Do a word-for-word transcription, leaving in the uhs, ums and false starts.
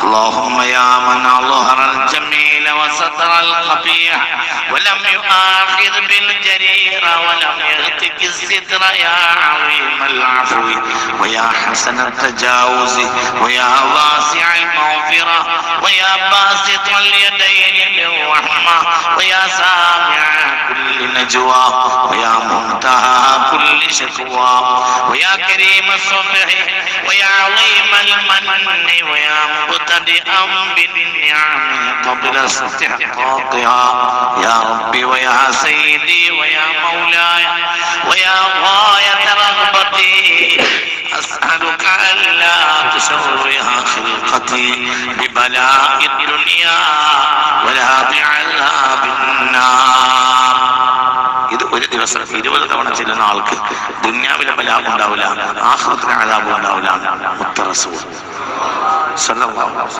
اللهم يا من أظهر الجميل وستر الخبيث ولم يؤاخذ بالجريرة ولم يغتك الستر يا عظيم العفو ويا حسن التجاوز ويا واسع المغفرة ويا باسط اليدين بالرحمة ويا سامع كل نجوى ويا منتهى كل شكوى ويا كريم الصفح ويا عظيم المن ويا مبتدئا بالنعم قبل استحقاقها يا ربي ويا سيدي ويا مولاي ويا غاية رغبتي أسألك ألا تشوه خلقتي ببلاء الدنيا ولا بعذاب النار. ഇത് ഒരു ദിവസം ഇരുപത് തവണ ചെല്ലുന്ന ആൾക്ക് ദുന്യാവിലെ ബലാ ഉണ്ടാവില്ല, ആഖിറത്തിലെ അദാബ് ഉണ്ടാവില്ല. മുത്ത റസൂൽ സല്ലല്ലാഹു അലൈഹി വസല്ലം.